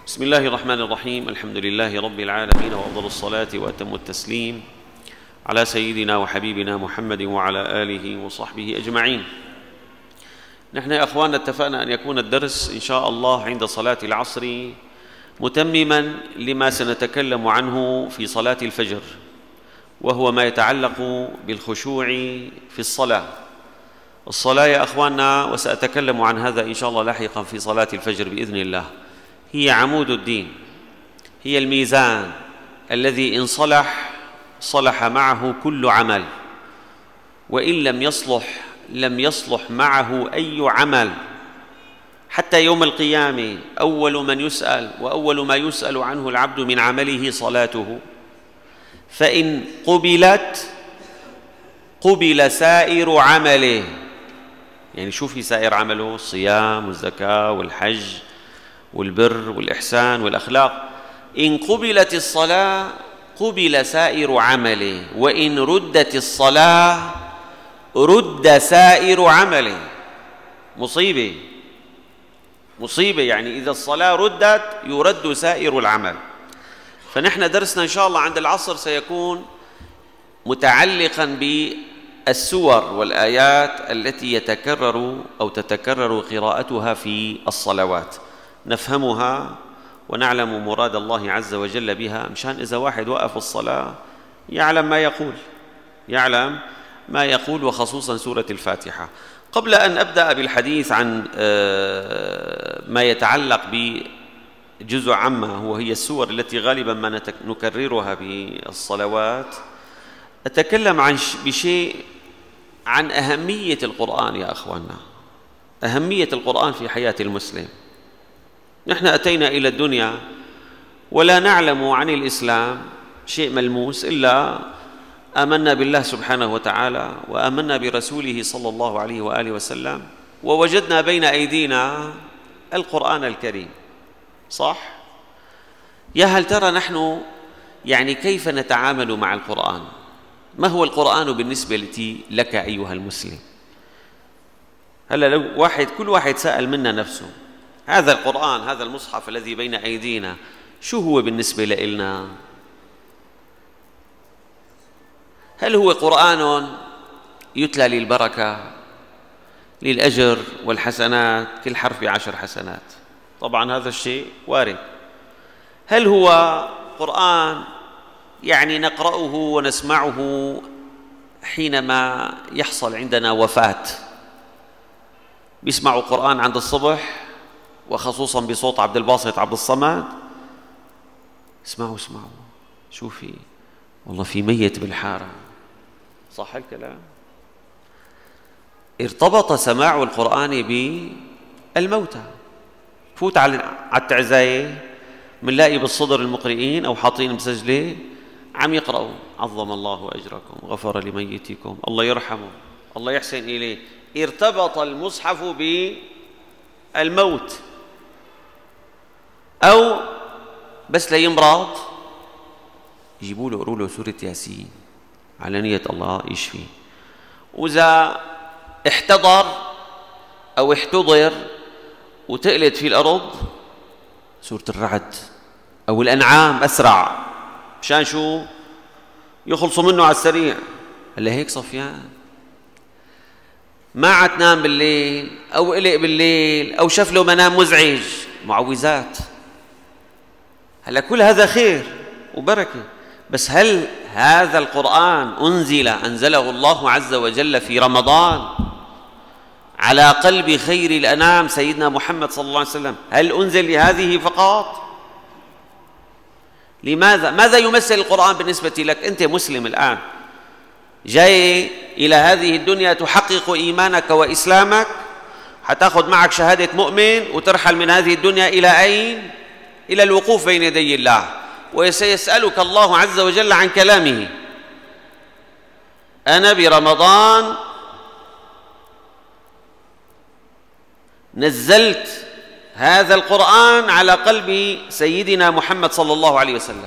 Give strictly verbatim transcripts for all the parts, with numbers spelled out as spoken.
بسم الله الرحمن الرحيم. الحمد لله رب العالمين، وأفضل الصلاة وأتم التسليم على سيدنا وحبيبنا محمد وعلى آله وصحبه أجمعين. نحن يا أخواننا اتفقنا أن يكون الدرس إن شاء الله عند صلاة العصر متمما لما سنتكلم عنه في صلاة الفجر، وهو ما يتعلق بالخشوع في الصلاة. الصلاة يا أخواننا، وسأتكلم عن هذا إن شاء الله لاحقا في صلاة الفجر بإذن الله، هي عمود الدين، هي الميزان الذي إن صلح صلح معه كل عمل، وإن لم يصلح لم يصلح معه أي عمل. حتى يوم القيامة أول من يسأل وأول ما يسأل عنه العبد من عمله صلاته، فإن قبلت قبل سائر عمله. يعني شو في سائر عمله؟ الصيام والزكاة والحج والبر والإحسان والأخلاق. إن قبلت الصلاة قبل سائر عمله، وإن ردت الصلاة رد سائر عمله. مصيبة مصيبة، يعني إذا الصلاة ردت يرد سائر العمل. فنحن درسنا إن شاء الله عند العصر سيكون متعلقا بالسور والآيات التي يتكرر أو تتكرر قراءتها في الصلوات، نفهمها ونعلم مراد الله عز وجل بها، مشان إذا واحد وقف الصلاة يعلم ما يقول يعلم ما يقول وخصوصا سورة الفاتحة. قبل أن أبدأ بالحديث عن ما يتعلق بجزء عامة وهي السور التي غالبا ما نكررها بالصلوات، أتكلم عن بشيء عن أهمية القرآن يا أخواننا، أهمية القرآن في حياة المسلم. نحن أتينا إلى الدنيا ولا نعلم عن الإسلام شيء ملموس إلا آمنا بالله سبحانه وتعالى وآمنا برسوله صلى الله عليه وآله وسلم، ووجدنا بين أيدينا القرآن الكريم، صح؟ يا هل ترى نحن يعني كيف نتعامل مع القرآن؟ ما هو القرآن بالنسبة لك أيها المسلم؟ هلا لو واحد كل واحد سأل منا نفسه، هذا القرآن، هذا المصحف الذي بين أيدينا، شو هو بالنسبة لنا؟ هل هو قرآن يتلى للبركة، للأجر والحسنات، كل حرف بعشر حسنات؟ طبعا هذا الشيء وارد. هل هو قرآن يعني نقرأه ونسمعه حينما يحصل عندنا وفاة؟ بيسمعوا قرآن عند الصبح وخصوصا بصوت عبد الباسط عبد الصمد، اسمعوا اسمعوا شو في؟ والله في ميت بالحارة، صح الكلام؟ ارتبط سماع القرآن بالموتى. فوت على التعزاية منلاقي بالصدر المقرئين أو حاطين مسجلة عم يقرأوا عظم الله أجركم، غفر لميتكم، الله يرحمه، الله يحسن إليه. ارتبط المصحف بالموت. أو بس ليمرض يجيبوا له يقولوا له سورة ياسين على نية الله يشفي. وإذا احتضر أو احتضر وتقلت في الأرض سورة الرعد أو الأنعام أسرع، مشان شو؟ يخلصوا منه على السريع. هلا هيك صفيان ما عاد تنام بالليل أو قلق بالليل أو شاف له منام مزعج، معوذات. هلا كل هذا خير وبركة، بس هل هذا القرآن أنزل أنزله الله عز وجل في رمضان على قلب خير الأنام سيدنا محمد صلى الله عليه وسلم؟ هل أنزل لهذه فقط؟ لماذا؟ ماذا يمثل القرآن بالنسبة لك؟ أنت مسلم الآن جاي إلى هذه الدنيا تحقق إيمانك وإسلامك، حتاخذ معك شهادة مؤمن وترحل من هذه الدنيا إلى أين؟ إلى الوقوف بين يدي الله، وسيسألك الله عز وجل عن كلامه. أنا برمضان نزلت هذا القرآن على قلب سيدنا محمد صلى الله عليه وسلم.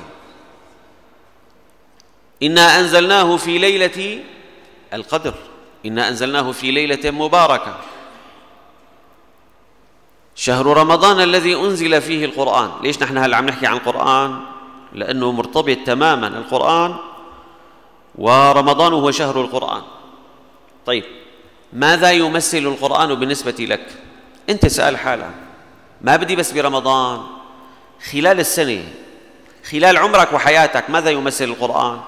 إنا أنزلناه في ليلة القدر، إنا أنزلناه في ليلة مباركة. شهر رمضان الذي أنزل فيه القرآن. ليش نحن هلا عم نحكي عن القرآن؟ لأنه مرتبط تماما القرآن ورمضان هو شهر القرآن. طيب ماذا يمثل القرآن بالنسبة لك؟ أنت سأل حالك، ما بدي بس برمضان، خلال السنة، خلال عمرك وحياتك ماذا يمثل القرآن؟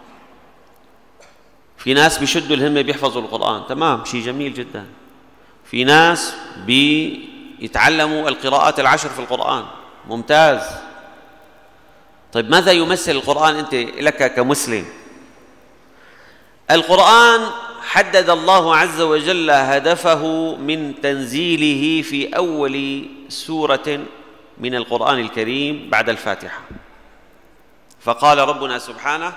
في ناس بيشدوا الهمة بيحفظوا القرآن، تمام، شيء جميل جدا. في ناس بيتعلموا القراءات العشر في القرآن، ممتاز. طيب ماذا يمثل القرآن أنت لك كمسلم؟ القرآن حدد الله عز وجل هدفه من تنزيله في أول سورة من القرآن الكريم بعد الفاتحة، فقال ربنا سبحانه: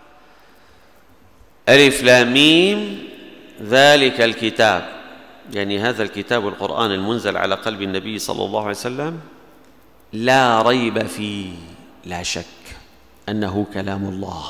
ألف لام ميم ذلك الكتاب، يعني هذا الكتاب القرآن المنزل على قلب النبي صلى الله عليه وسلم، لا ريب فيه، لا شك أنه كلام الله،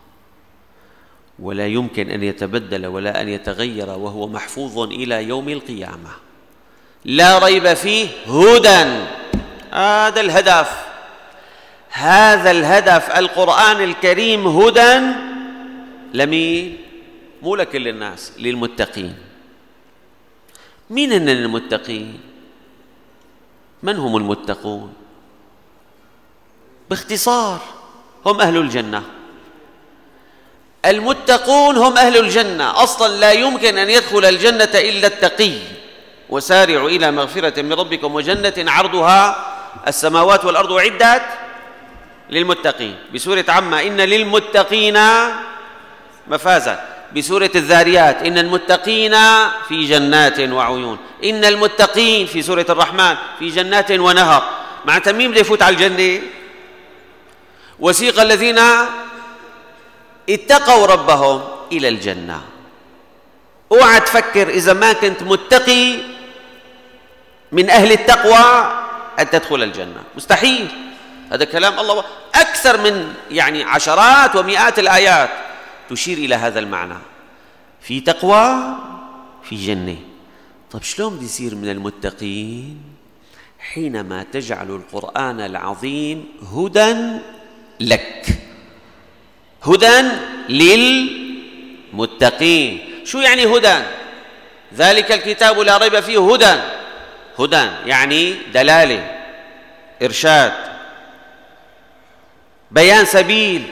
ولا يمكن أن يتبدل ولا أن يتغير، وهو محفوظ إلى يوم القيامة. لا ريب فيه هدى، هذا الهدف، هذا الهدف. القرآن الكريم هدى لمين؟ مو لكل الناس، للمتقين. مين هن المتقين؟ من هم المتقون؟ باختصار هم أهل الجنة. المتقون هم أهل الجنة. أصلا لا يمكن أن يدخل الجنة إلا التقي. وسارعوا إلى مغفرة من ربكم وجنة عرضها السماوات والأرض أعدت للمتقين. بسورة عما إن للمتقين مفازا. بسورة الذاريات إن المتقين في جنات وعيون. إن المتقين في سورة الرحمن في جنات ونهر. معناتها مين بده يفوت على الجنة؟ وسيق الذين اتقوا ربهم إلى الجنة. اوعى تفكر إذا ما كنت متقي من أهل التقوى أن تدخل الجنة، مستحيل. هذا كلام الله، أكثر من يعني عشرات ومئات الآيات تشير إلى هذا المعنى. في تقوى في جنة. طيب شلون بدي يصير من المتقين؟ حينما تجعل القرآن العظيم هدى لك، هدى للمتقين. شو يعني هدى؟ ذلك الكتاب لا ريب فيه هدى. هدى يعني دلالة، إرشاد، بيان سبيل.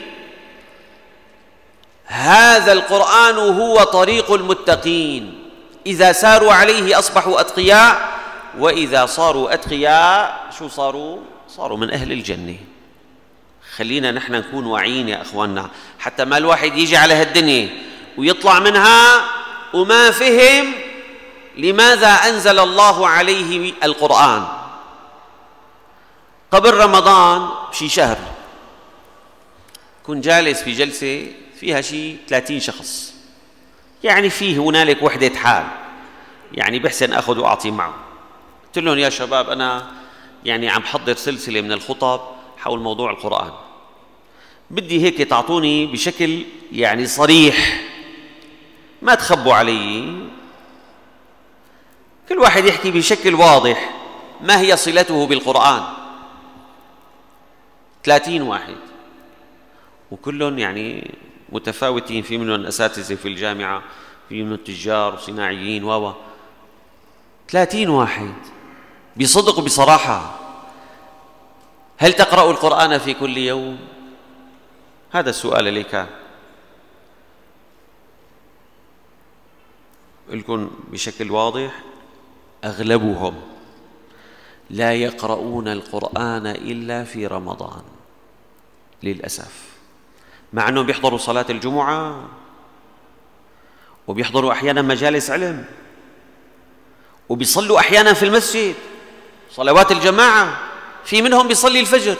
هذا القرآن هو طريق المتقين. إذا ساروا عليه أصبحوا أتقياء، وإذا صاروا أتقياء شو صاروا؟ صاروا من أهل الجنة. خلينا نحن نكون واعيين يا أخواننا، حتى ما الواحد يجي على هالدنيا ويطلع منها وما فهم لماذا أنزل الله عليه القرآن. قبل رمضان بشي شهر كنت جالس في جلسة فيها شي ثلاثين شخص، يعني فيه هنالك وحدة حال، يعني بحسن أخذ وأعطي معه. قلت لهم يا شباب أنا يعني عم حضر سلسلة من الخطب حول موضوع القرآن، بدي هيك تعطوني بشكل يعني صريح، ما تخبوا علي، كل واحد يحكي بشكل واضح ما هي صلته بالقرآن. ثلاثين واحد، وكلهم يعني متفاوتين، في منهم أساتذة في الجامعة، في منهم تجار وصناعيين و ثلاثين واحد بصدق وبصراحة. هل تقرأ القرآن في كل يوم؟ هذا السؤال اللي كان لكم بشكل واضح. أغلبهم لا يقرؤون القرآن إلا في رمضان للأسف، مع أنهم بيحضروا صلاة الجمعة وبيحضروا أحيانا مجالس علم وبيصلوا أحيانا في المسجد صلوات الجماعة، في منهم بيصلي الفجر،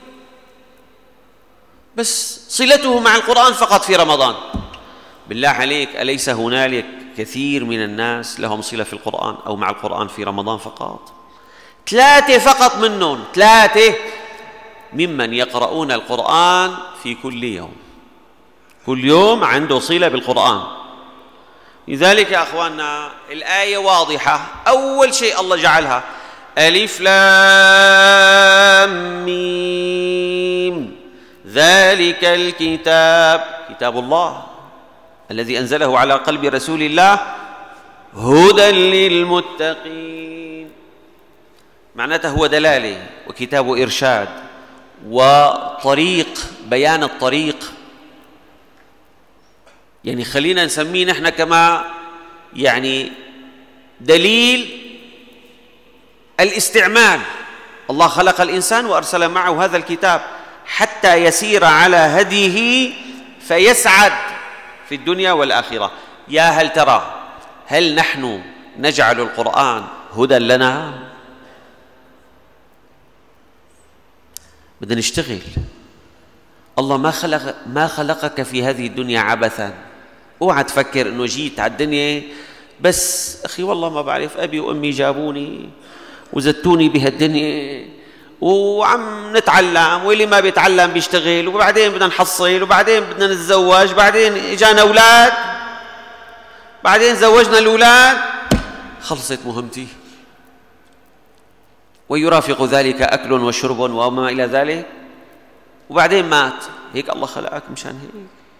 بس صلته مع القرآن فقط في رمضان. بالله عليك، أليس هنالك كثير من الناس لهم صلة في القرآن أو مع القرآن في رمضان فقط؟ ثلاثة فقط منهم، ثلاثة ممن يقرؤون القرآن في كل يوم، كل يوم عنده صلة بالقرآن. لذلك يا أخواننا الآية واضحة. أول شيء الله جعلها ألف لام ميم ذلك الكتاب، كتاب الله الذي أنزله على قلب رسول الله، هدى للمتقين. معناته هو دلالة وكتاب إرشاد وطريق، بيان الطريق. يعني خلينا نسميه نحن كما يعني دليل الاستعمال. الله خلق الإنسان وأرسل معه هذا الكتاب حتى يسير على هديه فيسعد في الدنيا والآخرة. يا هل ترى، هل نحن نجعل القرآن هدى لنا؟ بدنا نشتغل. الله ما خلق ما خلقك في هذه الدنيا عبثا. اوعى تفكر انه جيت على الدنيا بس اخي والله ما بعرف، ابي وامي جابوني وزتوني بهالدنيا وعم نتعلم، واللي ما بيتعلم بيشتغل، وبعدين بدنا نحصل، وبعدين بدنا نتزوج، بعدين اجانا اولاد، بعدين زوجنا الاولاد، خلصت مهمتي. ويرافق ذلك اكل وشرب وما الى ذلك، وبعدين مات. هيك الله خلقك مشان هيك.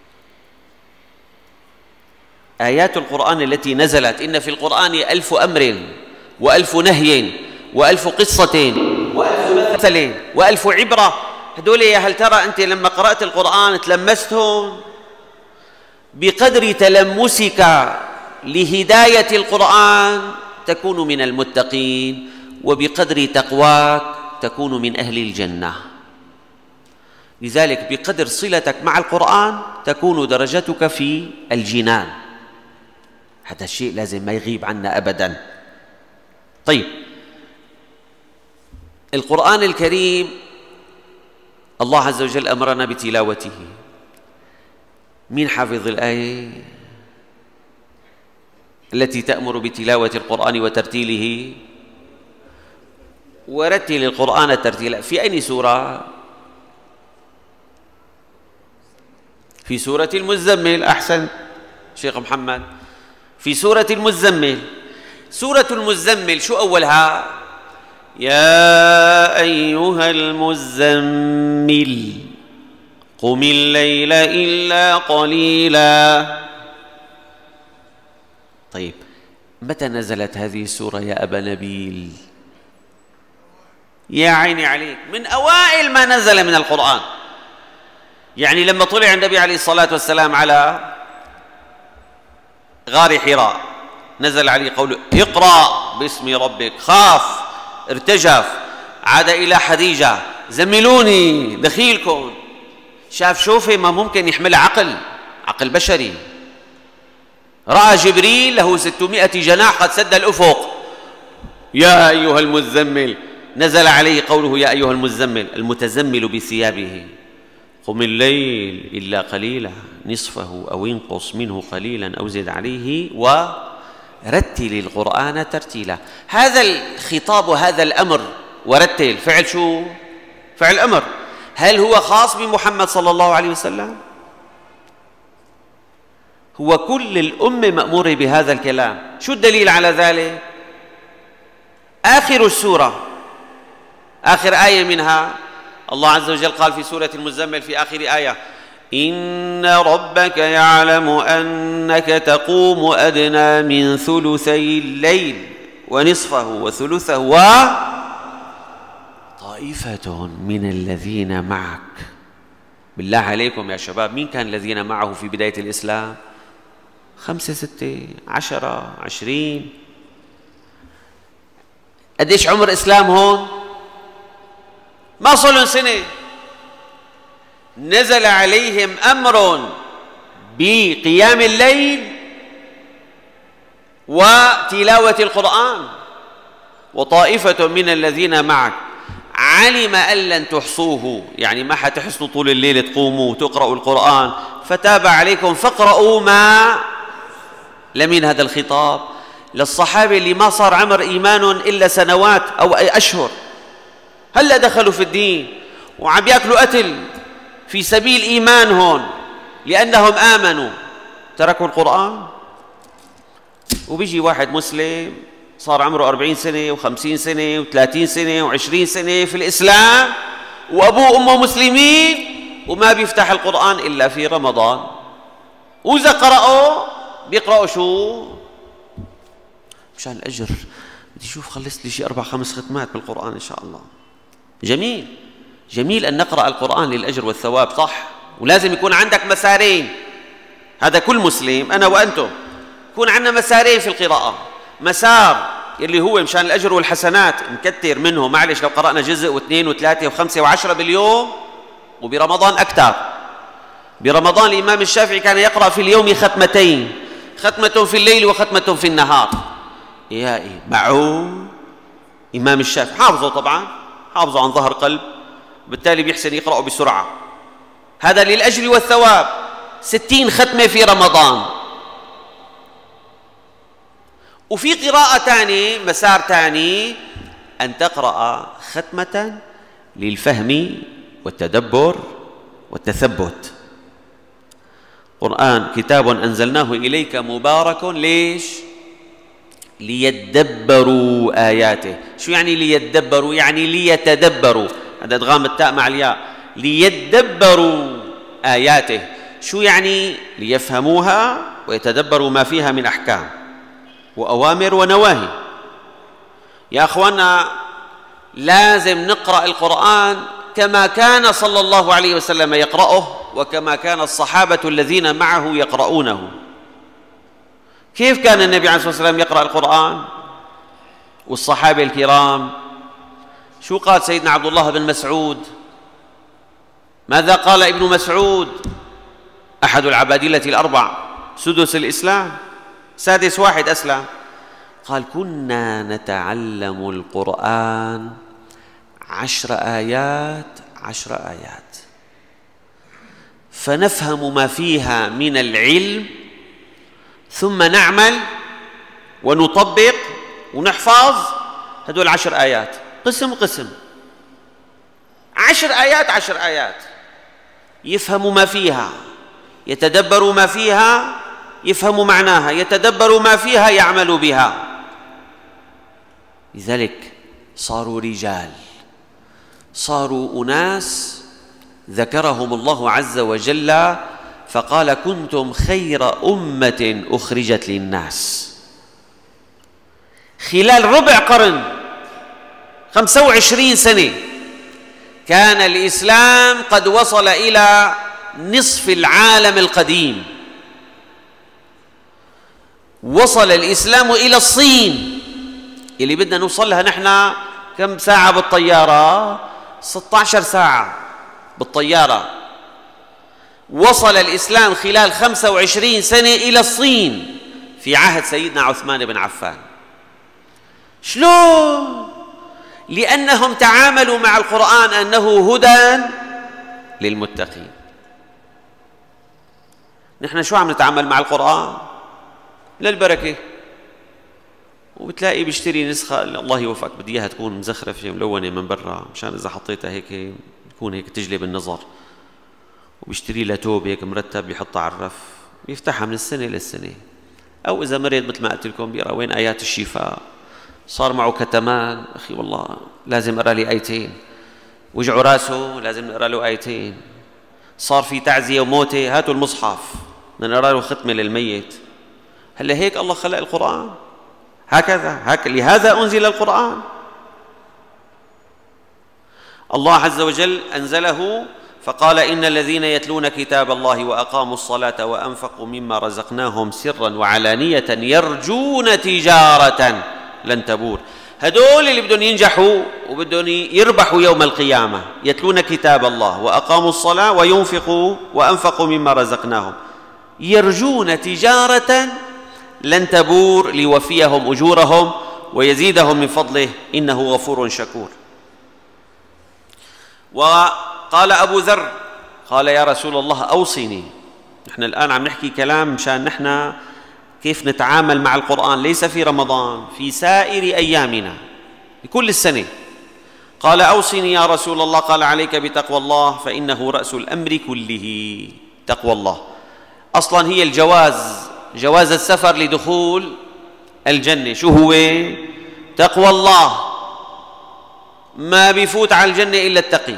آيات القرآن التي نزلت، إن في القرآن ألف أمر وألف نهي وألف قصة وألف مثل وألف عبرة. هدول يا هل ترى أنت لما قرأت القرآن تلمستهم؟ بقدر تلمسك لهداية القرآن تكون من المتقين، وبقدر تقواك تكون من أهل الجنة. لذلك بقدر صلتك مع القرآن تكون درجتك في الجنان. هذا الشيء لازم ما يغيب عنا أبدا. طيب، القرآن الكريم الله عز وجل أمرنا بتلاوته. مين حافظ الآية التي تأمر بتلاوة القرآن وترتيله؟ ورتل القرآن ترتيلا. في أي سورة؟ في سورة المزمل. أحسن شيخ محمد، في سورة المزمل. سورة المزمل شو أولها؟ يا أيها المزمل قم الليل إلا قليلا. طيب، متى نزلت هذه السورة يا أبا نبيل؟ يا عيني عليك، من أوائل ما نزل من القرآن. يعني لما طلع النبي عليه الصلاة والسلام على غار حراء نزل عليه قوله اقرأ باسم ربك، خاف ارتجف، عاد إلى خديجة زملوني دخيلكم. شاف شوفه ما ممكن يحملها عقل عقل بشري. رأى جبريل له ستمائة جناح قد سد الأفق. يا أيها المزمل، نزل عليه قوله يا أيها المزمل المتزمل بثيابه. قم الليل إلا قليلا نصفه أو انقص منه قليلا أو زد عليه ورتل القرآن ترتيلا. هذا الخطاب وهذا الأمر ورتل فعل شو؟ فعل أمر. هل هو خاص بمحمد صلى الله عليه وسلم؟ هو كل الأمة مأمورة بهذا الكلام. شو الدليل على ذلك؟ آخر السورة، آخر آية منها الله عز وجل قال في سورة المزمل في آخر آية إن ربك يعلم أنك تقوم أدنى من ثلثي الليل ونصفه وثلثه وطائفة من الذين معك. بالله عليكم يا شباب، مين كان الذين معه في بداية الإسلام؟ خمسة ستة عشرة عشرين. قديش عمر إسلام هون؟ ما صلوا سنة. نزل عليهم أمر بقيام الليل وتلاوة القرآن. وطائفة من الذين معك علم أن لن تحصوه، يعني ما حتحسنوا طول الليل تقوموا وتقرأوا القرآن، فتاب عليكم فاقرأوا ما. لمن هذا الخطاب؟ للصحابة اللي ما صار عمر إيمان إلا سنوات أو أشهر، هلا دخلوا في الدين وعم ياكلوا قتل في سبيل إيمان هون لأنهم آمنوا، تركوا القرآن. وبيجي واحد مسلم صار عمره أربعين سنة وخمسين سنة وثلاثين سنة وعشرين سنة في الإسلام وأبوه وأمه مسلمين وما بيفتح القرآن إلا في رمضان، وإذا قرأوا بيقرأوا شو؟ مشان الأجر بدي أشوف خلصت لي شيء أربع خمس ختمات بالقرآن إن شاء الله. جميل جميل أن نقرأ القرآن للأجر والثواب، صح، ولازم يكون عندك مسارين، هذا كل مسلم أنا وأنتم يكون عندنا مسارين في القراءة، مسار اللي هو مشان الأجر والحسنات نكتر منه، معلش لو قرأنا جزء واثنين وثلاثة وخمسة وعشرة باليوم، وبرمضان أكثر. برمضان الإمام الشافعي كان يقرأ في اليوم ختمتين، ختمة في الليل وختمة في النهار. يا إيه معه إمام الشافعي حافظه، طبعا حافظه عن ظهر قلب، بالتالي بيحسن يقرأه بسرعة. هذا للأجر والثواب، ستين ختمة في رمضان. وفي قراءة ثانية، مسار ثاني، أن تقرأ ختمة للفهم والتدبر والتثبت. قرآن كتاب أنزلناه إليك مبارك، ليش؟ ليدبروا آياته. شو يعني ليدبروا؟ يعني ليتدبروا، هذا إدغام التاء مع الياء. ليدبروا آياته، شو يعني؟ ليفهموها ويتدبروا ما فيها من أحكام وأوامر ونواهي. يا أخوانا لازم نقرأ القرآن كما كان صلى الله عليه وسلم يقرأه، وكما كان الصحابة الذين معه يقرؤونه. كيف كان النبي عليه الصلاة والسلام يقرأ القرآن والصحابة الكرام؟ شو قال سيدنا عبد الله بن مسعود؟ ماذا قال ابن مسعود؟ أحد العبادلة الأربع، سدس الإسلام، سادس واحد أسلم. قال: كنا نتعلم القرآن عشر آيات عشر آيات فنفهم ما فيها من العلم، ثم نعمل ونطبق ونحفظ هدول عشر آيات، قسم قسم، عشر آيات عشر آيات، يفهموا ما فيها، يتدبروا ما فيها، يفهموا معناها، يتدبروا ما فيها، يعملوا بها. لذلك صاروا رجال، صاروا أناس ذكرهم الله عز وجل فقال: كنتم خير أمة أخرجت للناس. خلال ربع قرن، خمسة وعشرين سنة، كان الإسلام قد وصل إلى نصف العالم القديم. وصل الإسلام إلى الصين اللي بدنا نوصل لها نحن كم ساعة بالطيارة؟ ستة عشر ساعة بالطيارة. وصل الإسلام خلال خمسة وعشرين سنة إلى الصين في عهد سيدنا عثمان بن عفان. شلون؟ لأنهم تعاملوا مع القرآن أنه هدى للمتقين. نحن شو عم نتعامل مع القرآن؟ للبركة، وبتلاقي بيشتري نسخة الله يوفقك بدي اياها تكون مزخرفة ملونة من برا مشان إذا حطيتها هيك تكون هيك تجلب النظر، وبيشتري لها توب هيك مرتب بيحطها على الرف، بيفتحها من السنة للسنة. أو إذا مريض مثل ما قلت لكم بيقرأ وين آيات الشفاء، صار معه كتمان، أخي والله لازم أقرأ لي آيتين، وجعوا راسه لازم نقرأ له آيتين، صار في تعزية وموتة هاتوا المصحف بدنا نقرأ له ختمة للميت. هلا هيك الله خلق القرآن، هكذا هك لهذا أنزل القرآن. الله عز وجل أنزله فقال: إن الذين يتلون كتاب الله وأقاموا الصلاة وأنفقوا مما رزقناهم سرا وعلانية يرجون تجارة لن تبور. هدول اللي بدهم ينجحوا وبدهم يربحوا يوم القيامة، يتلون كتاب الله وأقاموا الصلاة وينفقوا وأنفقوا مما رزقناهم يرجون تجارة لن تبور ليوفيهم أجورهم ويزيدهم من فضله إنه غفور شكور. وقال أبو ذر قال: يا رسول الله أوصني. نحن الآن عم نحكي كلام مشان نحن كيف نتعامل مع القرآن، ليس في رمضان، في سائر أيامنا لكل السنة. قال: أوصني يا رسول الله. قال: عليك بتقوى الله فإنه رأس الأمر كله. تقوى الله أصلا هي الجواز، جواز السفر لدخول الجنة. شو هو؟ تقوى الله ما بيفوت على الجنة إلا التقي.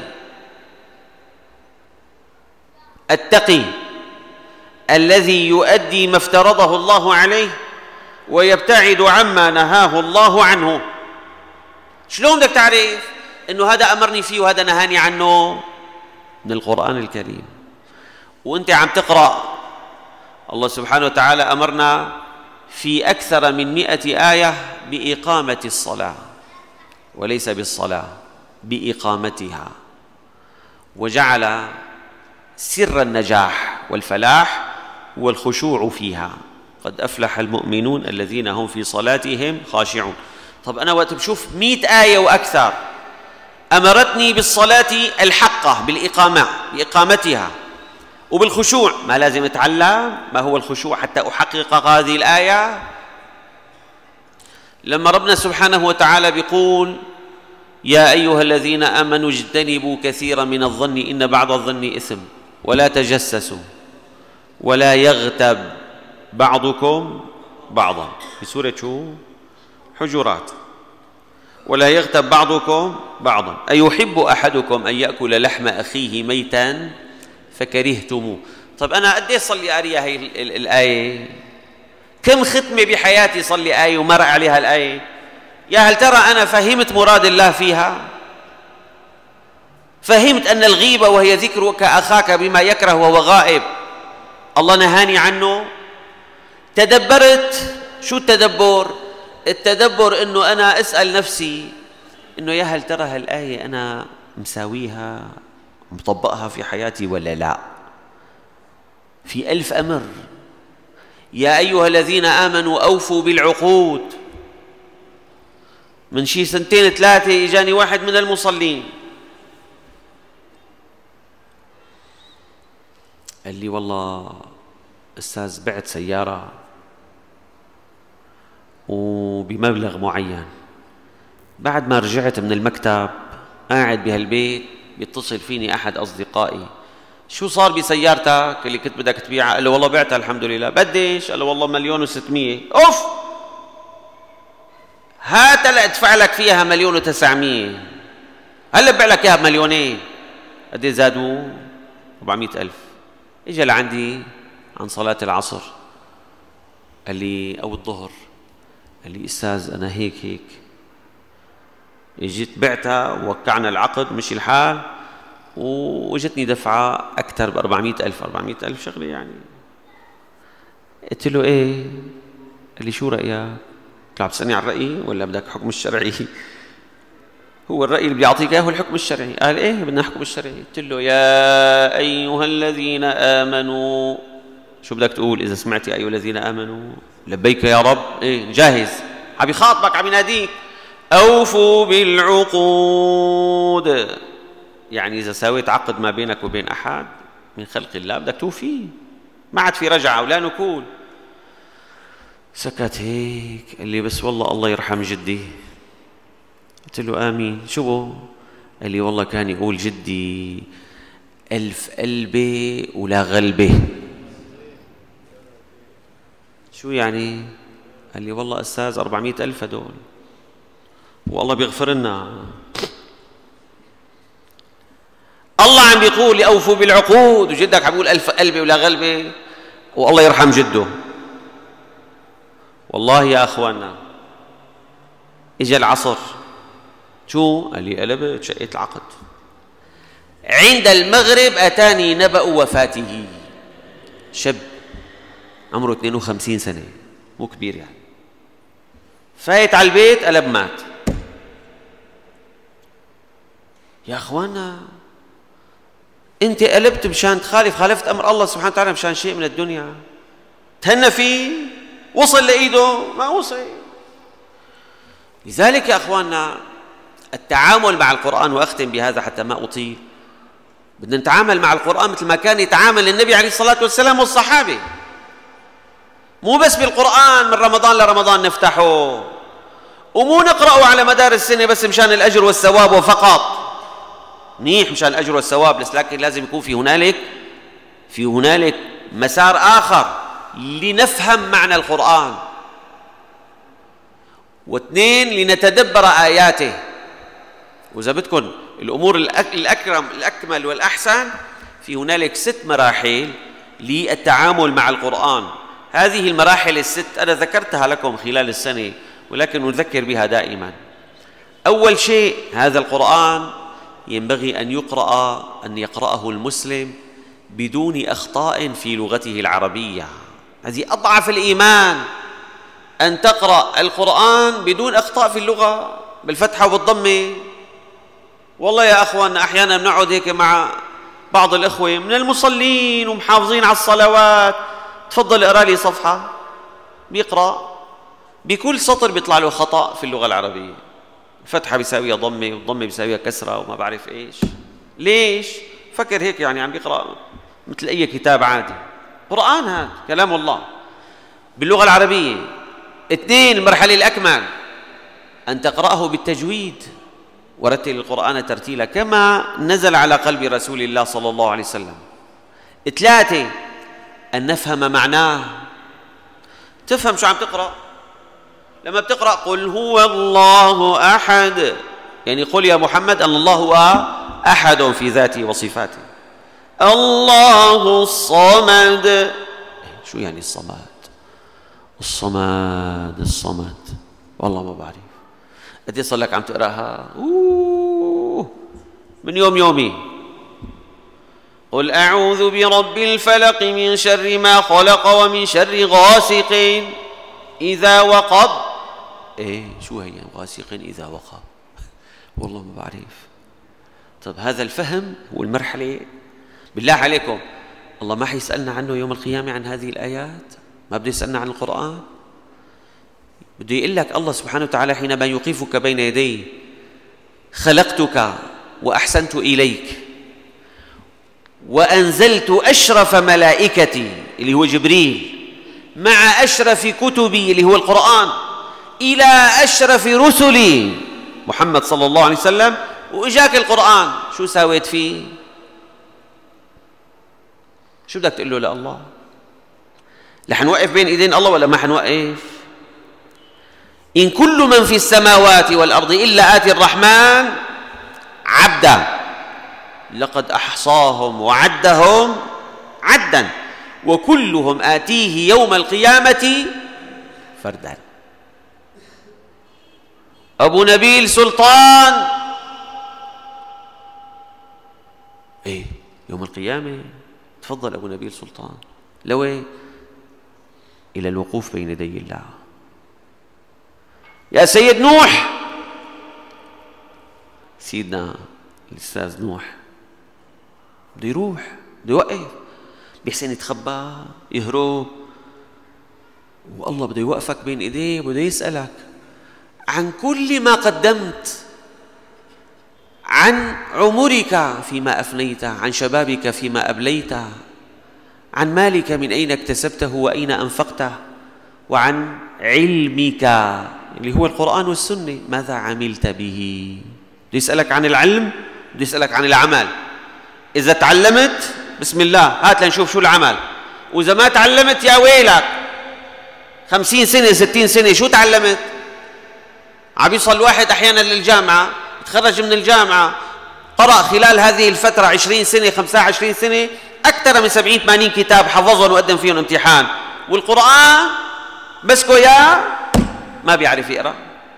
التقي الذي يؤدي ما افترضه الله عليه ويبتعد عما نهاه الله عنه. شلون بدك تعرف انه هذا امرني فيه وهذا نهاني عنه؟ من القرآن الكريم. وانت عم تقرأ الله سبحانه وتعالى امرنا في اكثر من مئة آية بإقامة الصلاة، وليس بالصلاة، بإقامتها، وجعل سر النجاح والفلاح هو الخشوع فيها. قد أفلح المؤمنون الذين هم في صلاتهم خاشعون. طب أنا وقت بشوف مئة آية وأكثر أمرتني بالصلاة الحقة بالإقامة بإقامتها وبالخشوع، ما لازم أتعلم ما هو الخشوع حتى أحقق هذه الآية؟ لما ربنا سبحانه وتعالى بيقول يا أيها الذين آمنوا اجتنبوا كثيرا من الظن إن بعض الظن إثم ولا تجسسوا ولا يغتب بعضكم بعضا، في سورة شو؟ حجرات. ولا يغتب بعضكم بعضا أيحب أحدكم أن يأكل لحم أخيه ميتا فكرهتموه. طب أنا قد ايش صلي قارية هي الآية؟ كم ختمة بحياتي صلي آية ومرق عليها الآية؟ يا هل ترى أنا فهمت مراد الله فيها؟ فهمت أن الغيبة وهي ذكرك أخاك بما يكره وهو غائب الله نهاني عنه؟ تدبرت. شو التدبر؟ التدبر إنه أنا أسأل نفسي إنه يا هل ترى هالآية أنا مساويها مطبقها في حياتي ولا لا؟ في ألف أمر. يا أيها الذين آمنوا أوفوا بالعقود. من شي سنتين ثلاثة إجاني واحد من المصلين قال لي والله أستاذ بعت سيارة وبمبلغ معين، بعد ما رجعت من المكتب قاعد بهالبيت بيتصل فيني أحد أصدقائي شو صار بسيارتك اللي كنت بدك تبيعها؟ قال له والله بعتها الحمد لله. بديش؟ قال له والله مليون وستمية. أوف، هات هلا ادفع لك فيها مليون وتسعمية، هلا ببيع لك اياها بمليونين. قد ايه زادوا؟ أربعمية ألف. اجى لعندي عن صلاة العصر قال لي او الظهر، قال لي استاذ انا هيك هيك اجيت بعتها ووقعنا العقد مشي الحال وجتني دفعة أكثر ب أربعمية ألف. أربعمية ألف شغلة يعني. قلت له إيه؟ قال لي شو رأيك؟ قلت له عم تسألني عن رأيي ولا بدك حكم الشرعي؟ هو الرأي اللي بيعطيك إياه هو الحكم الشرعي. قال إيه بدنا حكم الشرعي. قلت له يا أيها الذين آمنوا. شو بدك تقول إذا سمعت يا أيها الذين آمنوا؟ لبيك يا رب. إيه جاهز، عم يخاطبك عم يناديك. أوفوا بالعقود، يعني إذا سويت عقد ما بينك وبين أحد من خلق الله بدك توفيه، ما عاد في رجعة ولا نكول. سكت هيك قال لي بس والله الله يرحم جدي. قلت له آمين. شو بو؟ قال لي والله كان يقول جدي ألف قلبي ولا غلبة. شو يعني؟ قال لي والله أستاذ أربعمية ألف هدول والله بيغفر لنا. الله عم بيقول أوفوا بالعقود وجدك عم بيقول ألف قلبي ولا غلبة والله يرحم جده. والله يا أخواننا إجا العصر شو؟ قال لي قلبت شقيت العقد. عند المغرب أتاني نبأ وفاته، شاب عمره اثنين وخمسين سنة مو كبير يعني، فايت على البيت قلب مات. يا أخوانا أنت قلبت مشان تخالف، خالفت أمر الله سبحانه وتعالى مشان شيء من الدنيا تهنى فيه، وصل لإيده ما وصل. لذلك يا أخواننا التعامل مع القرآن، وأختم بهذا حتى ما أطيل، بدنا نتعامل مع القرآن مثل ما كان يتعامل النبي عليه الصلاة والسلام والصحابة، مو بس بالقرآن من رمضان لرمضان نفتحه ومو نقرأه على مدار السنة بس مشان الأجر والثواب وفقط. منيح مشان الأجر والثواب، بس لكن لازم يكون في هنالك في هنالك مسار آخر لنفهم معنى القرآن. واثنين لنتدبر آياته. وإذا بدكم الأمور الأكرم الأكمل والأحسن، في هنالك ست مراحل للتعامل مع القرآن. هذه المراحل الست أنا ذكرتها لكم خلال السنة، ولكن نذكر بها دائما. أول شيء، هذا القرآن ينبغي أن يقرأ أن يقرأه المسلم بدون أخطاء في لغته العربية. هذه أضعف الإيمان، أن تقرأ القرآن بدون أخطاء في اللغة، بالفتحة وبالضمة. والله يا أخوان أحيانا بنقعد هيك مع بعض الإخوة من المصلين ومحافظين على الصلوات، تفضل اقرأ لي صفحة، بيقرأ بكل سطر بيطلع له خطأ في اللغة العربية، الفتحة بيساويها ضمة والضمة بيساويها كسرة وما بعرف إيش. ليش؟ فكر هيك يعني عم بيقرأ مثل أي كتاب عادي. قرآن هذا كلام الله باللغة العربية. اثنين، المرحلة الأكمل أن تقرأه بالتجويد، ورتل القرآن ترتيلا كما نزل على قلب رسول الله صلى الله عليه وسلم. ثلاثة، أن نفهم معناه، تفهم شو عم تقرأ. لما بتقرأ قل هو الله أحد، يعني قل يا محمد أن الله هو أحد في ذاته وصفاته. الله الصمد، شو يعني الصمد؟ الصمد الصمد والله ما بعرف. قد صار لك عم تقراها؟ أوه من يوم يومي. قل أعوذ برب الفلق من شر ما خلق ومن شر غاسق إذا وقب. إيه شو هي غاسق إذا وقب؟ والله ما بعرف. طب هذا الفهم والمرحلة بالله عليكم الله ما حيسألنا عنه يوم القيامة عن هذه الآيات؟ ما بده يسألنا عن القرآن؟ بده يقول لك الله سبحانه وتعالى حينما يوقفك بين يديه: خلقتك وأحسنت إليك وأنزلت أشرف ملائكتي اللي هو جبريل مع أشرف كتبي اللي هو القرآن إلى أشرف رسلي محمد صلى الله عليه وسلم، وإجاك القرآن، شو ساويت فيه؟ شو بدك تقول له لله؟ رح نوقف بين ايدين الله ولا ما حنوقف؟ إن كل من في السماوات والأرض إلا آتي الرحمن عبدا لقد أحصاهم وعدهم عدا وكلهم آتيه يوم القيامة فردا. أبو نبيل سلطان إيه يوم القيامة تفضل أبو نبيل سلطان لوين؟ إلى الوقوف بين يدي الله. يا سيد نوح، سيدنا الأستاذ نوح بده يروح، بده يوقف، بيحسن يتخبى يهرب، والله بده يوقفك بين ايديه، بده يسألك عن كل ما قدمت، عن عمرك فيما أفنيته، عن شبابك فيما أبليته، عن مالك من أين اكتسبته وأين أنفقته، وعن علمك اللي هو القرآن والسنة ماذا عملت به. بده يسألك عن العلم، بده يسألك عن العمل. إذا تعلمت بسم الله هات لنشوف شو العمل، وإذا ما تعلمت يا ويلك خمسين سنة ستين سنة شو تعلمت؟ عم يوصل واحد أحيانا للجامعة، تخرج من الجامعة قرأ خلال هذه الفترة عشرين سنة خمسة عشرين سنة أكثر من سبعين ثمانين كتاب حفظهم وقدم فيهم امتحان، والقرآن بسكو يا ما بيعرف يقرأ.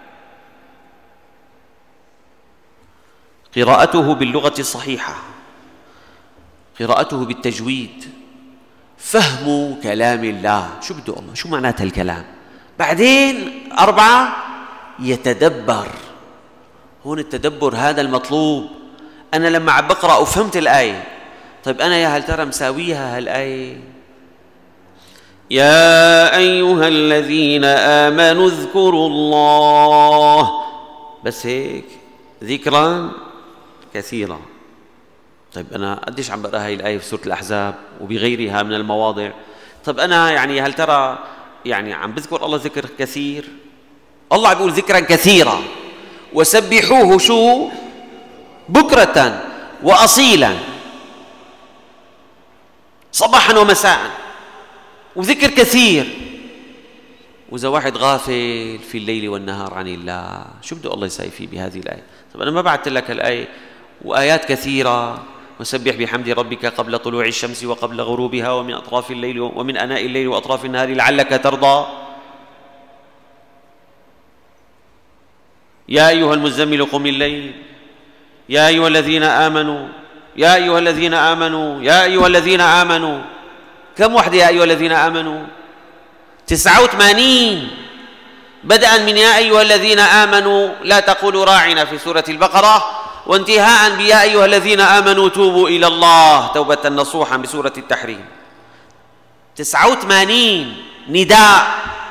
قراءته باللغة الصحيحة، قراءته بالتجويد، فهم كلام الله، شو بده الله، شو معنات هالكلام. بعدين أربعة يتدبر. هون التدبر هذا المطلوب. أنا لما عم بقرأ وفهمت الآية، طيب أنا يا هل ترى مساويها هالآية؟ يا أيها الذين آمنوا اذكروا الله، بس هيك ذكرا كثيرا. طيب أنا قديش عم بقرأ هاي الآية في سورة الأحزاب وبغيرها من المواضع؟ طيب أنا يعني هل ترى يعني عم بذكر الله ذكر كثير؟ الله عم بيقول ذكرا كثيرا، وسبحوه شو بكرة وأصيلا، صباحا ومساء، وذكر كثير. وإذا واحد غافل في الليل والنهار عن الله شو بده الله يساوي فيه بهذه الآية؟ طب أنا ما بعثت لك الآية وآيات كثيرة، وسبح بحمد ربك قبل طلوع الشمس وقبل غروبها ومن أطراف الليل ومن آناء الليل وأطراف النهار لعلك ترضى. يا أيها المزمل قم الليل، يا أيها الذين آمنوا، يا أيها الذين آمنوا، يا أيها الذين آمنوا. كم وحدة يا أيها الذين آمنوا؟ تسعة وثمانين، بدءا من يا أيها الذين آمنوا لا تقولوا راعنا في سورة البقرة، وانتهاء بيا أيها الذين آمنوا توبوا إلى الله توبة نصوحا بسورة التحريم. تسعة وثمانين نداء.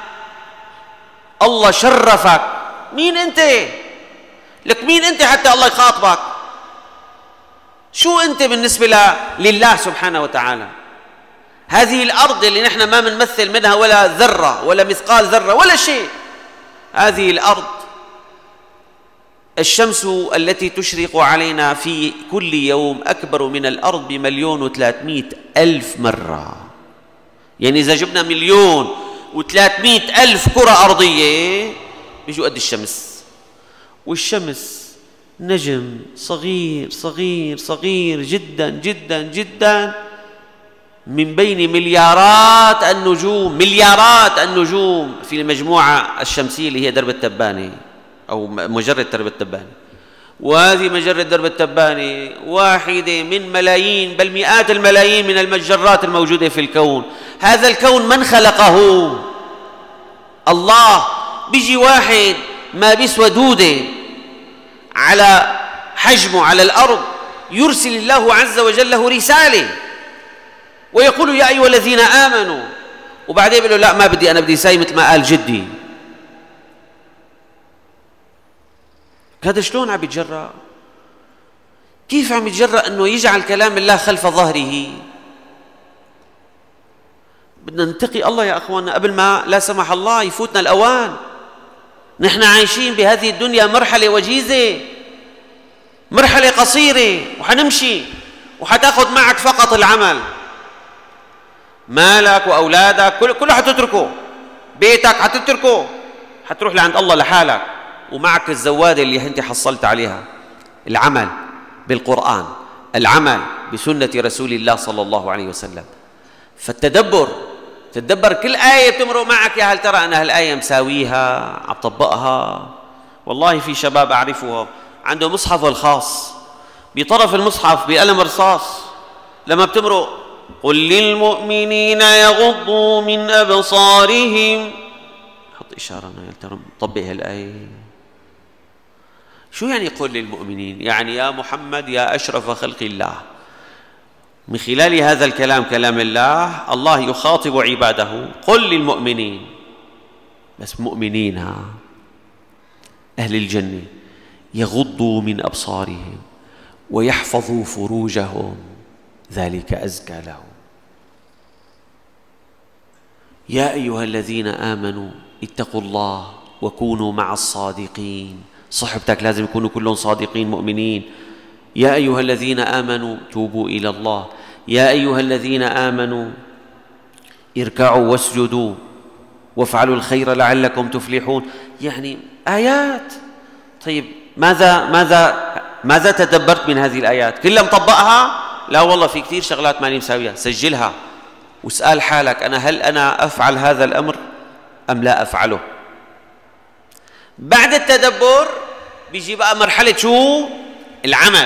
الله شرفك. مين أنت؟ لك مين أنت حتى الله يخاطبك؟ شو أنت بالنسبة لله سبحانه وتعالى؟ هذه الأرض اللي نحن ما بنمثل منها ولا ذرة ولا مثقال ذرة ولا شيء، هذه الأرض الشمس التي تشرق علينا في كل يوم أكبر من الأرض بمليون وثلاثمائة ألف مرة. يعني إذا جبنا مليون وثلاثمائة ألف كرة أرضية بيجوا قد الشمس. والشمس نجم صغير صغير صغير جدا جدا جدا من بين مليارات النجوم، مليارات النجوم في المجموعة الشمسية اللي هي درب التبانة أو مجرة درب التبانة. وهذه مجرة درب التبانة واحدة من ملايين بل مئات الملايين من المجرات الموجودة في الكون. هذا الكون من خلقه؟ الله. بيجي واحد ما بيسوى دودة على حجمه على الأرض يرسل الله عز وجل له رسالة ويقول يا أيها الذين آمنوا، وبعدين يقول له لا ما بدي، أنا بدي ساي مثل ما قال جدي. هذا شلون عم يتجرأ؟ كيف عم يتجرأ أنه يجعل كلام الله خلف ظهره؟ بدنا نتقي الله يا أخواننا قبل ما لا سمح الله يفوتنا الأوان. نحن عايشين بهذه الدنيا مرحلة وجيزة، مرحلة قصيرة، وحنمشي وحتاخذ معك فقط العمل. مالك وأولادك كل كله حتتركه، بيتك حتتركه، حتروح لعند الله لحالك، ومعك الزوادة اللي أنت حصلت عليها. العمل بالقرآن، العمل بسنة رسول الله صلى الله عليه وسلم. فالتدبر، تدبر كل آية بتمرق معك، يا هل ترى أنا هالآية مساويها عم طبقها؟ والله في شباب أعرفه عنده مصحفه الخاص، بطرف المصحف بقلم رصاص لما بتمرق قل للمؤمنين يغضوا من أبصارهم، حط إشارة أنا يا ترى طبق هالآية. شو يعني قل للمؤمنين؟ يعني يا محمد يا أشرف خلق الله. من خلال هذا الكلام كلام الله، الله يخاطب عباده قل للمؤمنين، بس مؤمنين ها أهل الجنة، يغضوا من أبصارهم ويحفظوا فروجهم ذلك أزكى لهم. يا أيها الذين آمنوا اتقوا الله وكونوا مع الصادقين. صحبتك لازم يكونوا كلهم صادقين مؤمنين. يا أيها الذين آمنوا توبوا إلى الله. يا أيها الذين آمنوا اركعوا واسجدوا وافعلوا الخير لعلكم تفلحون. يعني آيات. طيب ماذا ماذا ماذا تدبرت من هذه الآيات؟ كلها مطبقها؟ لا والله في كثير شغلات ماني مساويها. سجلها واسأل حالك أنا هل أنا أفعل هذا الأمر أم لا أفعله؟ بعد التدبر بيجي بقى مرحلة شو؟ العمل.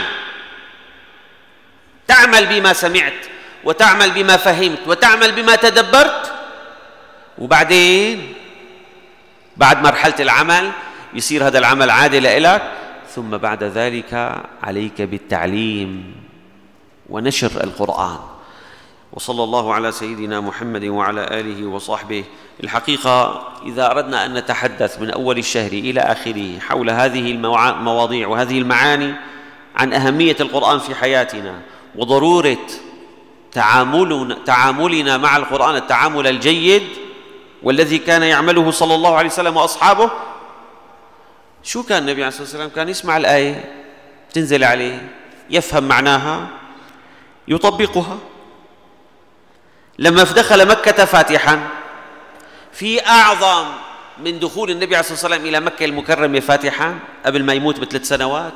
تعمل بما سمعت وتعمل بما فهمت وتعمل بما تدبرت. وبعدين بعد مرحلة العمل يصير هذا العمل عادي لإلك، ثم بعد ذلك عليك بالتعليم ونشر القرآن. وصلى الله على سيدنا محمد وعلى آله وصحبه. الحقيقة إذا أردنا أن نتحدث من أول الشهر إلى آخره حول هذه المواضيع وهذه المعاني عن أهمية القرآن في حياتنا وضرورة تعاملنا, تعاملنا مع القرآن التعامل الجيد والذي كان يعمله صلى الله عليه وسلم وأصحابه. شو كان النبي عليه الصلاة والسلام؟ كان يسمع الآية تنزل عليه، يفهم معناها، يطبقها. لما دخل مكة فاتحا في أعظم من دخول النبي عليه الصلاة والسلام إلى مكة المكرمة فاتحا قبل ما يموت بثلاث سنوات،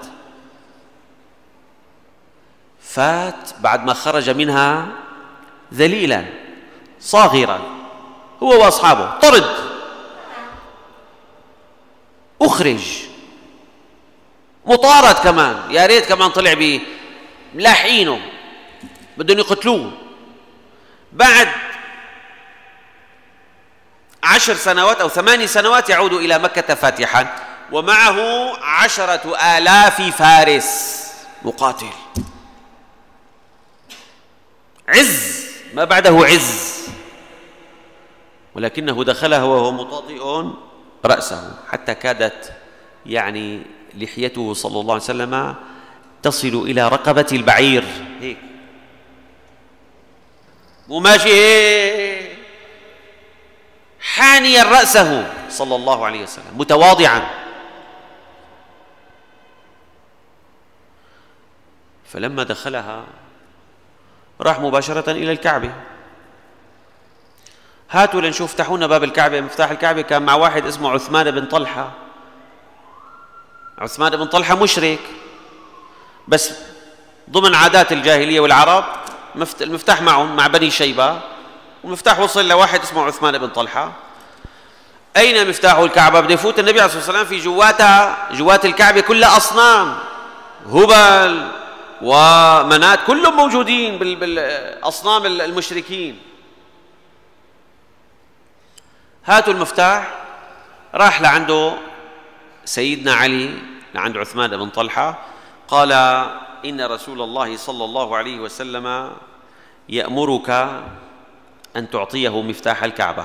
فات بعد ما خرج منها ذليلا صاغرا هو وأصحابه، طرد، أخرج، مطارد كمان، يا ريت كمان طلع بيه ملاحقينه بدهم يقتلوه. بعد عشر سنوات أو ثماني سنوات يعود إلى مكة فاتحا ومعه عشرة آلاف فارس مقاتل، عز ما بعده عز، ولكنه دخلها وهو مطاطئ رأسه حتى كادت يعني لحيته صلى الله عليه وسلم تصل إلى رقبة البعير، هيك وماشي هيك حانيا رأسه صلى الله عليه وسلم متواضعا. فلما دخلها راح مباشرة إلى الكعبة، هاتوا لنشوف، افتحوا لنا باب الكعبة. مفتاح الكعبة كان مع واحد اسمه عثمان بن طلحة. عثمان بن طلحة مشرك، بس ضمن عادات الجاهلية والعرب المفتاح معهم مع بني شيبة، ومفتاح وصل لواحد اسمه عثمان بن طلحة. أين مفتاح الكعبة؟ بده يفوت النبي عليه الصلاة والسلام في جواتها، جوات الكعبة كلها أصنام، هبل ومنات كلهم موجودين بالأصنام المشركين. هاتوا المفتاح. راح لعنده سيدنا علي، لعند عثمان بن طلحة، قال: إن رسول الله صلى الله عليه وسلم يأمرك أن تعطيه مفتاح الكعبة.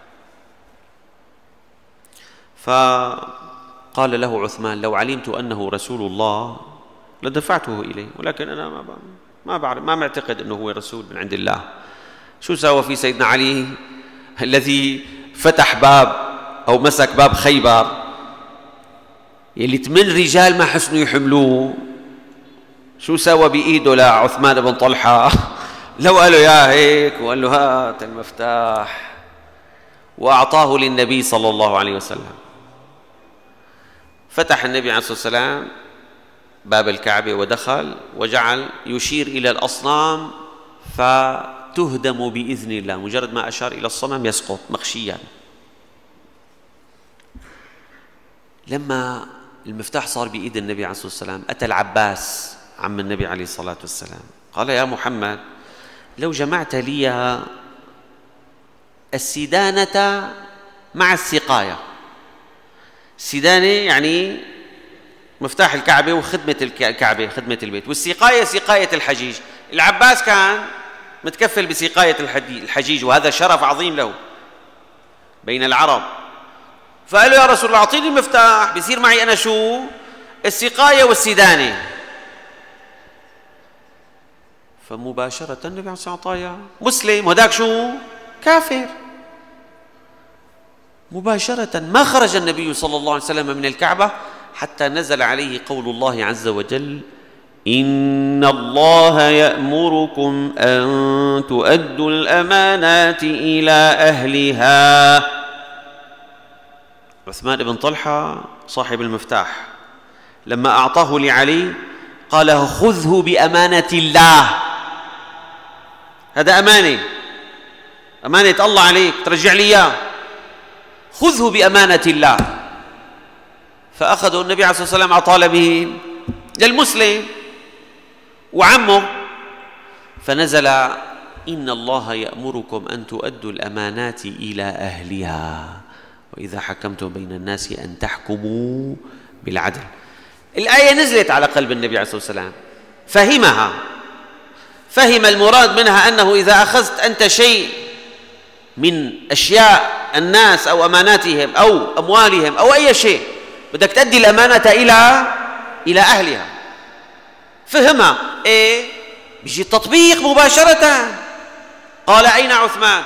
فقال له عثمان: لو علمت أنه رسول الله لدفعته إليه، ولكن أنا ما ما بعرف، ما معتقد أنه هو رسول من عند الله. شو سوى في سيدنا علي الذي فتح باب أو مسك باب خيبر يلي ثمان رجال ما حسنوا يحملوه؟ شو سوى بإيده لعثمان بن طلحة؟ لو قال له يا هيك وقال له هات المفتاح، وأعطاه للنبي صلى الله عليه وسلم. فتح النبي عليه الصلاة والسلام باب الكعبة ودخل، وجعل يشير إلى الأصنام فتهدم بإذن الله، مجرد ما أشار إلى الصنم يسقط مخشيا. لما المفتاح صار بإيد النبي عليه الصلاة والسلام، أتى العباس عم النبي عليه الصلاة والسلام، قال: يا محمد، لو جمعت لي السدانة مع السقاية. السدانة يعني مفتاح الكعبة وخدمة الكعبة، خدمة البيت، والسقاية سقاية الحجيج. العباس كان متكفل بسقاية الحجيج، وهذا شرف عظيم له بين العرب. فقال له: يا رسول الله، أعطيني المفتاح بيصير معي أنا شو؟ السقاية والسدانة. فمباشرة النبي عليه الصلاة والسلام مسلم، وهداك شو؟ كافر. مباشرة ما خرج النبي صلى الله عليه وسلم من الكعبة حتى نزل عليه قول الله عز وجل: إن الله يأمركم أن تؤدوا الأمانات إلى أهلها. عثمان بن طلحة صاحب المفتاح لما أعطاه لعلي قال: خذه بأمانة الله، هذا أمانة، أمانة الله عليك، ترجع لي إياه، خذه بأمانة الله. فأخذه النبي عليه الصلاة والسلام أعطاه به للمسلم وعمه. فنزل: إن الله يأمركم أن تؤدوا الأمانات إلى أهلها وإذا حكمتم بين الناس أن تحكموا بالعدل. الآية نزلت على قلب النبي عليه الصلاة والسلام، فهمها، فهم المراد منها أنه إذا أخذت أنت شيء من أشياء الناس أو أماناتهم أو أموالهم أو أي شيء، بدك تؤدي الأمانة إلى إلى أهلها. فهمها. إيه؟ بيجي التطبيق مباشرة. قال: أين عثمان؟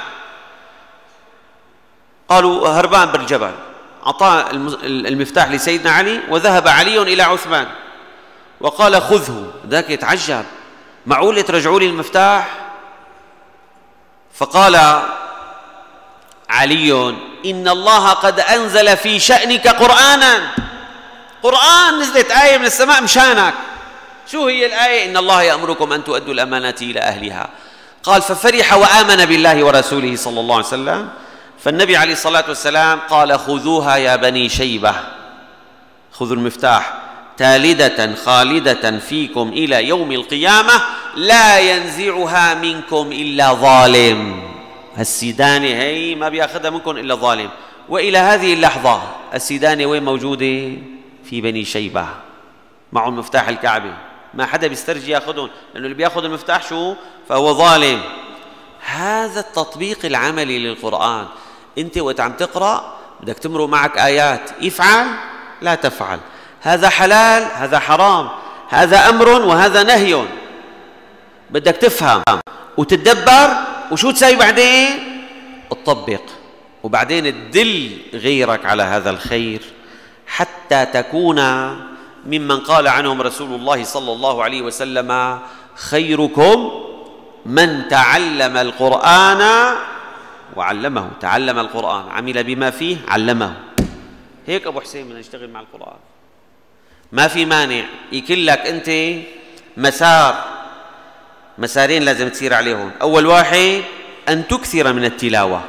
قالوا: هربان بالجبل. أعطى المفتاح لسيدنا علي، وذهب علي إلى عثمان وقال: خذه. ذاك يتعجب: معقول ترجعوا لي المفتاح؟ فقال علي: إن الله قد أنزل في شأنك قرآنا. قرآن، نزلت آية من السماء مشانك. شو هي الآية؟ إن الله يأمركم أن تؤدوا الأمانات إلى أهلها. قال ففرح وآمن بالله ورسوله صلى الله عليه وسلم. فالنبي عليه الصلاة والسلام قال خذوها يا بني شيبة، خذوا المفتاح، تالدة خالدة فيكم إلى يوم القيامة لا ينزعها منكم إلا ظالم. هالسيدانة هي ما بياخذها منكم إلا ظالم. وإلى هذه اللحظة السيدانة وين موجودة؟ في بني شيبة، معهم مفتاح الكعبة، ما حدا بيسترجي ياخذهم، لأنه اللي بياخذ المفتاح شو؟ فهو ظالم. هذا التطبيق العملي للقرآن. أنت وقت عم تقرأ بدك تمرق معك آيات، افعل لا تفعل، هذا حلال هذا حرام، هذا أمر وهذا نهي، بدك تفهم وتتدبر، وشو تساوي بعدين؟ تطبق، وبعدين تدل غيرك على هذا الخير حتى تكون ممن قال عنهم رسول الله صلى الله عليه وسلم خيركم من تعلم القرآن وعلمه. تعلم القرآن، عمل بما فيه، علمه. هيك أبو حسين بدنا نشتغل مع القرآن. ما في مانع يكلك أنت مسار، مسارين لازم تسير عليهم. أول واحد أن تكثر من التلاوة،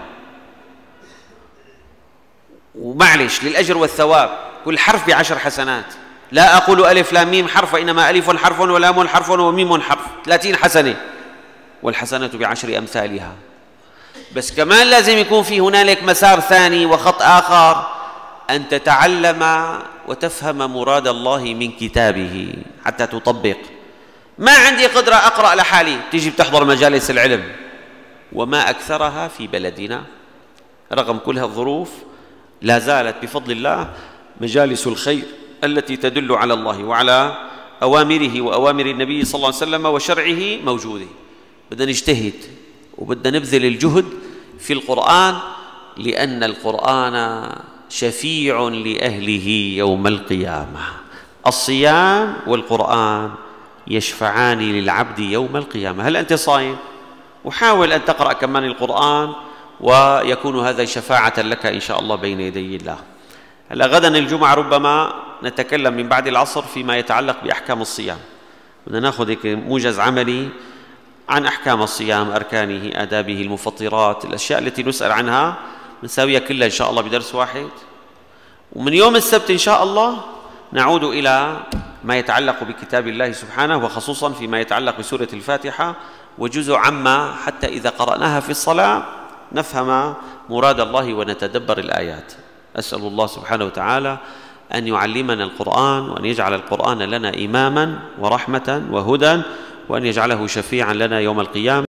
ومعلش للأجر والثواب، كل حرف بعشر حسنات. لا أقول ألف لام ميم حرف، وإنما ألف حرف ولام حرف وميم حرف، ثلاثين حسنة، والحسنة بعشر أمثالها. بس كمان لازم يكون في هنالك مسار ثاني وخط آخر، أن تتعلم وتفهم مراد الله من كتابه حتى تطبق. ما عندي قدرة أقرأ لحالي، تيجي بتحضر مجالس العلم، وما أكثرها في بلدنا رغم كل هالظروف. لا زالت بفضل الله مجالس الخير التي تدل على الله وعلى أوامره وأوامر النبي صلى الله عليه وسلم وشرعه موجودة. بدنا نجتهد وبدنا نبذل الجهد في القرآن، لأن القرآن شفيع لأهله يوم القيامة. الصيام والقرآن يشفعان للعبد يوم القيامة. هل أنت صايم؟ وحاول أن تقرأ كمان القرآن، ويكون هذا شفاعة لك إن شاء الله بين يدي الله. هلا غدا الجمعة ربما نتكلم من بعد العصر فيما يتعلق بأحكام الصيام. بدنا ناخذ هيك موجز عملي عن أحكام الصيام، أركانه، آدابه، المفطرات، الأشياء التي نسأل عنها نساويها كلها إن شاء الله بدرس واحد. ومن يوم السبت إن شاء الله نعود إلى ما يتعلق بكتاب الله سبحانه، وخصوصا فيما يتعلق بسورة الفاتحة وجزء عما، حتى إذا قرأناها في الصلاة نفهم مراد الله ونتدبر الآيات. أسأل الله سبحانه وتعالى أن يعلمنا القرآن، وأن يجعل القرآن لنا إماما ورحمة وهدى، وأن يجعله شفيعا لنا يوم القيامة.